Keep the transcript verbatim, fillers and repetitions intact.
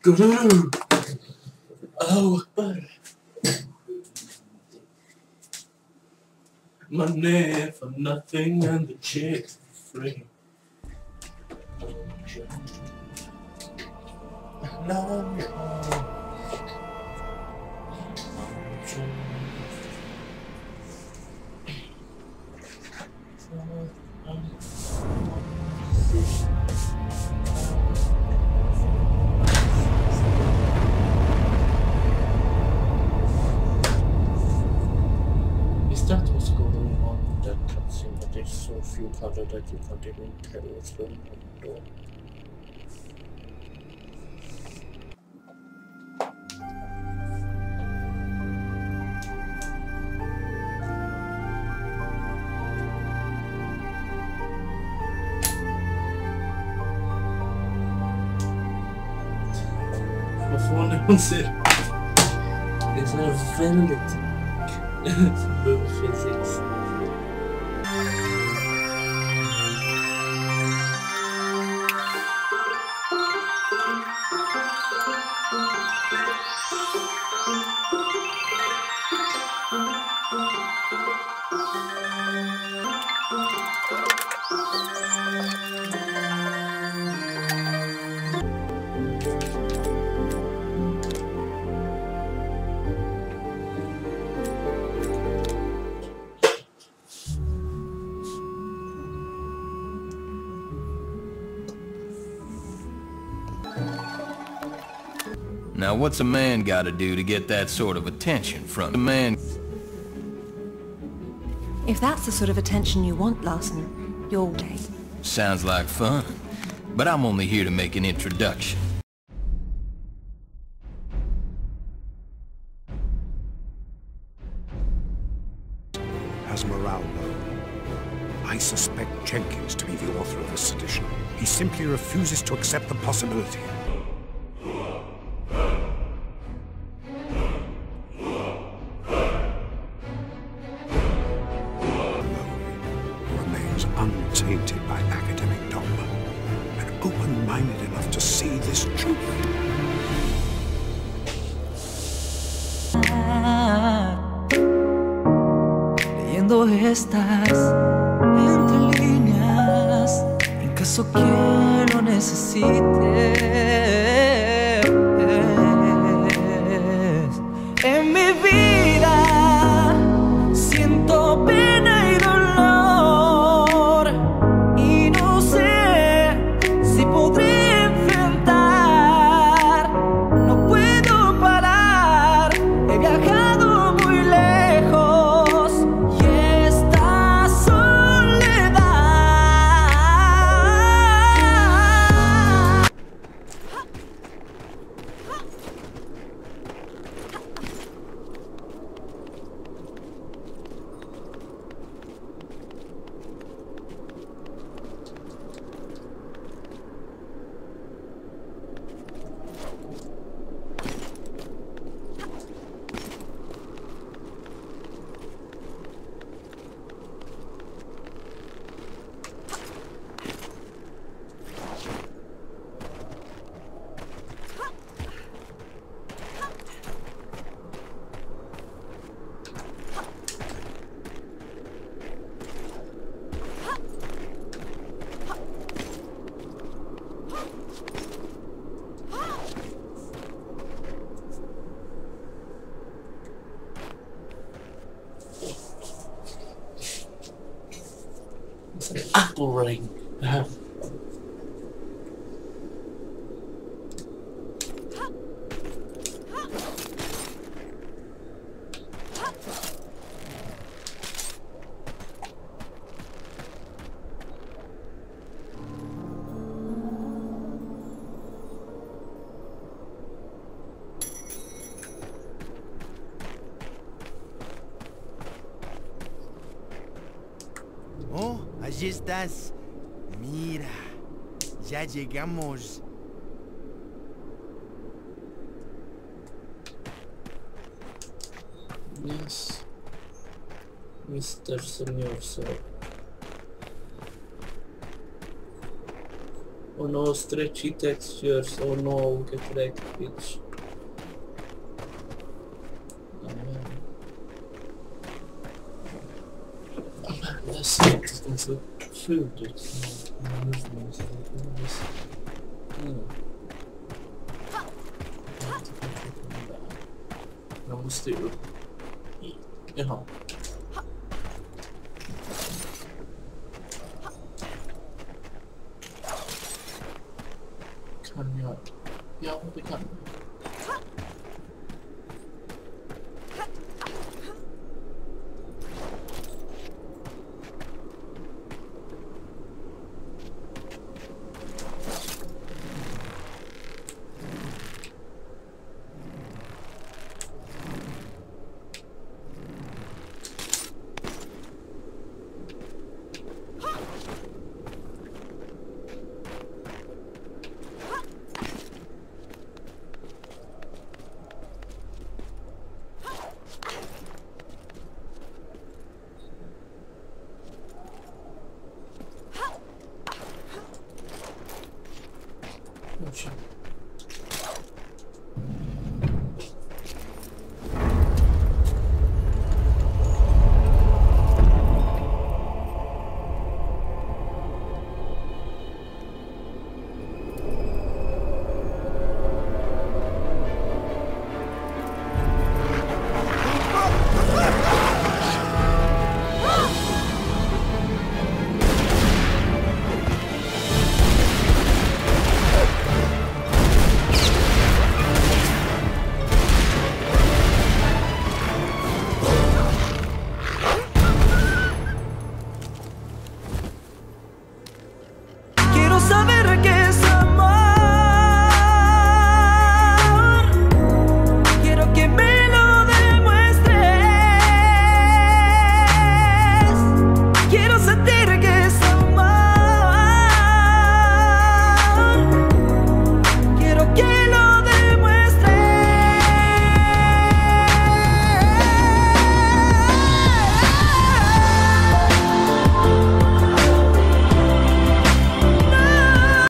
Guru. Oh, money for nothing and the chicks for free. No. Is that what's going on in that cutscene? That there's so few color that you can't even tell what's going on. Förvånansvärt. Det är så här väldigt bug physics. Now what's a man gotta do to get that sort of attention from a man? If that's the sort of attention you want, Larson, you're gay. Sounds like fun, but I'm only here to make an introduction. Has morale low. I suspect Jenkins to be the author of this sedition. He simply refuses to accept the possibility. Untainted by academic dogma, and open-minded enough to see this truth. Leyendo estas entre líneas, en caso que lo necesites. En mi vida siento pena y dolor. It's an apple ring. Uh, Oh, allí estás. Mira, ya llegamos. Yes, Mister Señor Sir. Oh no, stretchy textures. Oh no, get wrecked, bitch. Oh man. Oh man, that's it. It's ganska fult ut. Jag måste ju upp hit. Jaha. Kan jag? Ja, det kan jag. Очень.